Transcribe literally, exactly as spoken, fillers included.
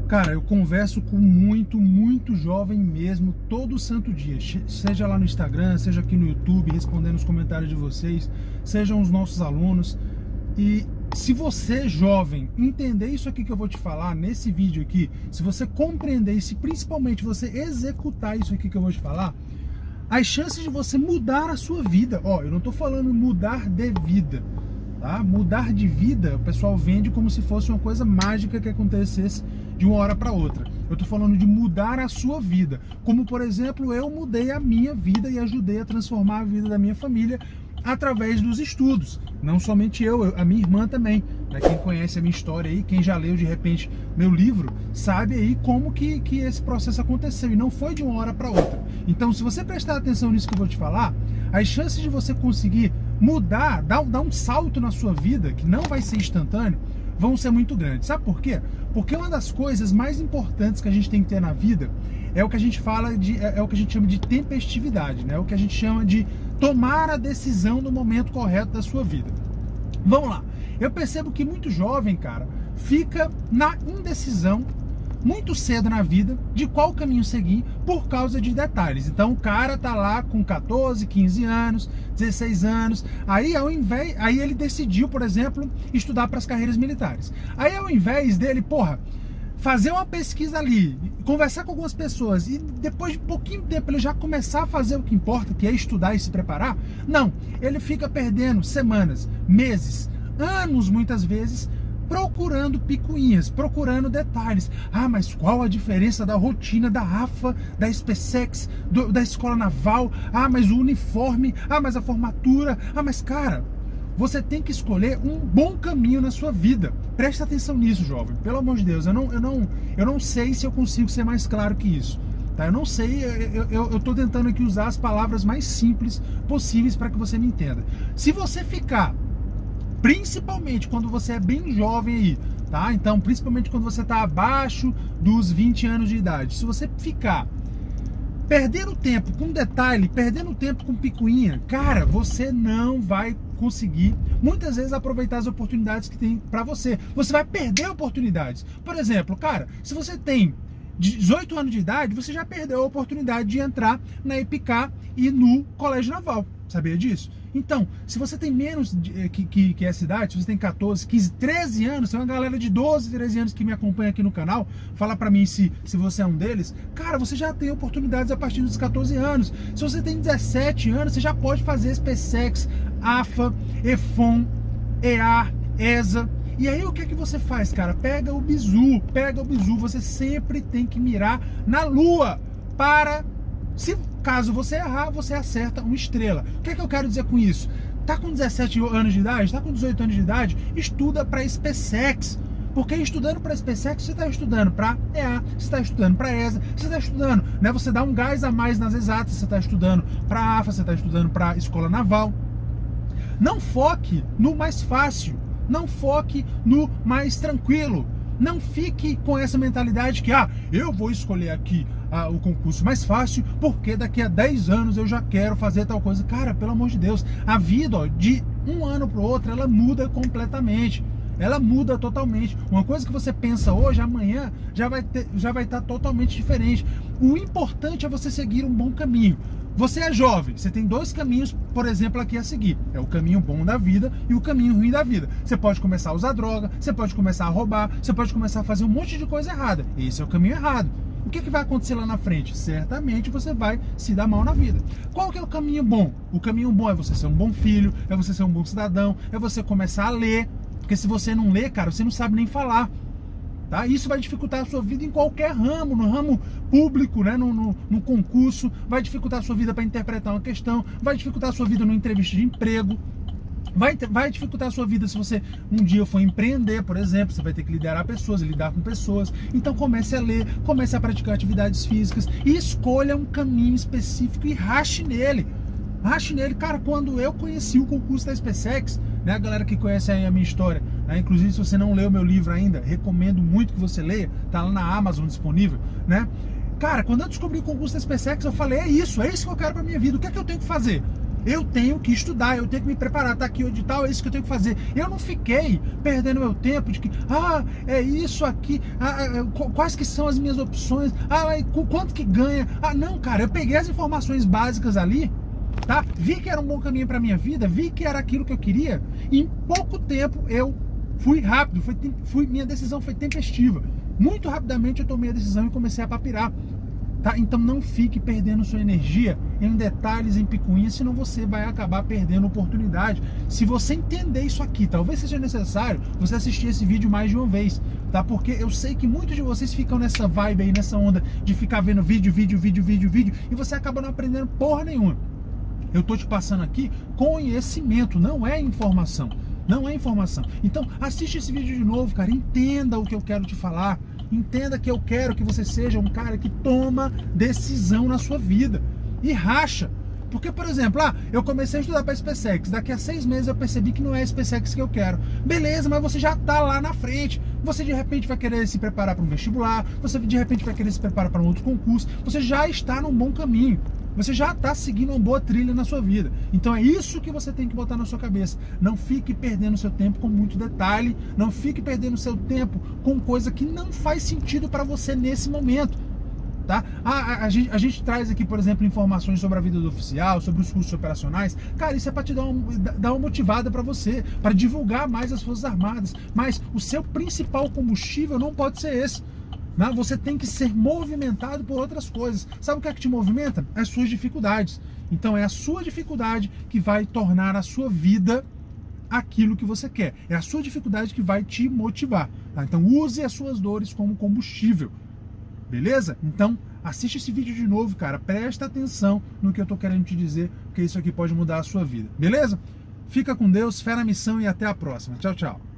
Cara, eu converso com muito, muito jovem mesmo, todo santo dia. Seja lá no Instagram, seja aqui no YouTube, respondendo os comentários de vocês, sejam os nossos alunos. E se você, jovem, entender isso aqui que eu vou te falar nesse vídeo aqui, se você compreender e se principalmente você executar isso aqui que eu vou te falar, as chances de você mudar a sua vida, ó, eu não tô falando mudar de vida, tá? Mudar de vida, o pessoal vende como se fosse uma coisa mágica que acontecesse de uma hora para outra. Eu tô falando de mudar a sua vida, como por exemplo, eu mudei a minha vida e ajudei a transformar a vida da minha família através dos estudos. Não somente eu, a minha irmã também. Né? Quem conhece a minha história aí, quem já leu de repente meu livro, sabe aí como que, que esse processo aconteceu. E não foi de uma hora para outra. Então, se você prestar atenção nisso que eu vou te falar, as chances de você conseguir mudar, dar, dar um salto na sua vida, que não vai ser instantâneo, vão ser muito grandes. Sabe por quê? Porque uma das coisas mais importantes que a gente tem que ter na vida é o que a gente fala de, é, é o que a gente chama de tempestividade, né? É o que a gente chama de tomar a decisão no momento correto da sua vida. Vamos lá. Eu percebo que muito jovem, cara, fica na indecisão muito cedo na vida de qual caminho seguir por causa de detalhes. Então o cara tá lá com quatorze, quinze anos, dezesseis anos, aí ao invés, aí ele decidiu, por exemplo, estudar para as carreiras militares. Aí ao invés dele, porra, fazer uma pesquisa ali, conversar com algumas pessoas e depois de pouquinho tempo ele já começar a fazer o que importa, que é estudar e se preparar, não, ele fica perdendo semanas, meses, anos muitas vezes, procurando picuinhas, procurando detalhes. Ah, mas qual a diferença da rotina da A F A, da SpaceX, do, da escola naval? Ah, mas o uniforme? Ah, mas a formatura? Ah, mas cara, você tem que escolher um bom caminho na sua vida. Presta atenção nisso, jovem. Pelo amor de Deus, eu não, eu não, eu não sei se eu consigo ser mais claro que isso. Tá? Eu não sei, eu, eu, eu tô tentando aqui usar as palavras mais simples possíveis para que você me entenda. Se você ficar, principalmente quando você é bem jovem aí, tá? Então, principalmente quando você está abaixo dos vinte anos de idade, se você ficar perdendo tempo com detalhe, perdendo tempo com picuinha, cara, você não vai conseguir muitas vezes aproveitar as oportunidades que tem para você. Você vai perder oportunidades. Por exemplo, cara, se você tem dezoito anos de idade, você já perdeu a oportunidade de entrar na EPICAR e no Colégio Naval. Sabia disso? Então, se você tem menos de, que, que, que essa idade, se você tem quatorze, quinze, treze anos, tem uma galera de doze, treze anos que me acompanha aqui no canal, fala pra mim se, se você é um deles, cara, você já tem oportunidades a partir dos quatorze anos. Se você tem dezessete anos, você já pode fazer SpaceX, A F A, EFON, E A, ESA. E aí o que é que você faz, cara? Pega o bizu, pega o bizu, você sempre tem que mirar na lua para... Se caso você errar, você acerta uma estrela. O que é que eu quero dizer com isso? Tá com dezessete anos de idade, tá com dezoito anos de idade, estuda para SpaceX. Porque estudando para SpaceX, você está estudando para E A, você está estudando para ESA, você está estudando, né? Você dá um gás a mais nas exatas, você está estudando para A F A, você está estudando para Escola Naval. Não foque no mais fácil, não foque no mais tranquilo. Não fique com essa mentalidade que, ah, eu vou escolher aqui ah, o concurso mais fácil porque daqui a dez anos eu já quero fazer tal coisa. Cara, pelo amor de Deus, a vida, ó, de um ano para o outro, ela muda completamente. Ela muda totalmente. Uma coisa que você pensa hoje, amanhã já vai ter, já vai estar totalmente diferente. O importante é você seguir um bom caminho. Você é jovem, você tem dois caminhos, por exemplo, aqui a seguir. É o caminho bom da vida e o caminho ruim da vida. Você pode começar a usar droga, você pode começar a roubar, você pode começar a fazer um monte de coisa errada. Esse é o caminho errado. O que, que vai acontecer lá na frente? Certamente você vai se dar mal na vida. Qual que é o caminho bom? O caminho bom é você ser um bom filho, é você ser um bom cidadão, é você começar a ler. Porque se você não lê, cara, você não sabe nem falar. Tá? Isso vai dificultar a sua vida em qualquer ramo, no ramo público, né? no, no, no concurso, vai dificultar a sua vida para interpretar uma questão, vai dificultar a sua vida numa entrevista de emprego, vai, vai dificultar a sua vida se você um dia for empreender, por exemplo, você vai ter que liderar pessoas, lidar com pessoas. Então comece a ler, comece a praticar atividades físicas e escolha um caminho específico e rache nele. Rache nele, cara. Quando eu conheci o concurso da SpaceX, né, a galera que conhece aí a minha história, né, inclusive se você não leu meu livro ainda, recomendo muito que você leia, tá lá na Amazon disponível, né? Cara, quando eu descobri o concurso da SpaceX, eu falei, é isso, é isso que eu quero pra minha vida, o que é que eu tenho que fazer? Eu tenho que estudar, eu tenho que me preparar, tá aqui o edital, é isso que eu tenho que fazer. Eu não fiquei perdendo meu tempo de que, ah, é isso aqui, ah, quais que são as minhas opções, ah, quanto que ganha. Ah, não, cara, eu peguei as informações básicas ali, tá? Vi que era um bom caminho para minha vida, vi que era aquilo que eu queria, e em pouco tempo eu fui rápido, fui, fui, minha decisão foi tempestiva. Muito rapidamente eu tomei a decisão e comecei a papirar. Tá? Então não fique perdendo sua energia em detalhes, em picuinhas, senão você vai acabar perdendo oportunidade. Se você entender isso aqui, talvez seja necessário você assistir esse vídeo mais de uma vez, tá? Porque eu sei que muitos de vocês ficam nessa vibe aí, nessa onda de ficar vendo vídeo, vídeo, vídeo, vídeo, vídeo, e você acaba não aprendendo porra nenhuma. Eu tô te passando aqui conhecimento, não é informação. Não é informação. Então assiste esse vídeo de novo, cara, entenda o que eu quero te falar. Entenda que eu quero que você seja um cara que toma decisão na sua vida e racha. Porque, por exemplo, ah, eu comecei a estudar para SpaceX, daqui a seis meses eu percebi que não é a SpaceX que eu quero. Beleza, mas você já está lá na frente. Você de repente vai querer se preparar para um vestibular, você de repente vai querer se preparar para um outro concurso, você já está num bom caminho. Você já está seguindo uma boa trilha na sua vida. Então é isso que você tem que botar na sua cabeça. Não fique perdendo seu tempo com muito detalhe. Não fique perdendo seu tempo com coisa que não faz sentido para você nesse momento. Tá? A, a, a, gente, a gente traz aqui, por exemplo, informações sobre a vida do oficial, sobre os cursos operacionais. Cara, isso é para te dar uma, dar uma motivada para você, para divulgar mais as Forças Armadas. Mas o seu principal combustível não pode ser esse. Não, você tem que ser movimentado por outras coisas. Sabe o que é que te movimenta? As suas dificuldades. Então é a sua dificuldade que vai tornar a sua vida aquilo que você quer. É a sua dificuldade que vai te motivar. Tá? Então use as suas dores como combustível. Beleza? Então assiste esse vídeo de novo, cara. Presta atenção no que eu tô querendo te dizer, porque isso aqui pode mudar a sua vida. Beleza? Fica com Deus, fé na missão e até a próxima. Tchau, tchau.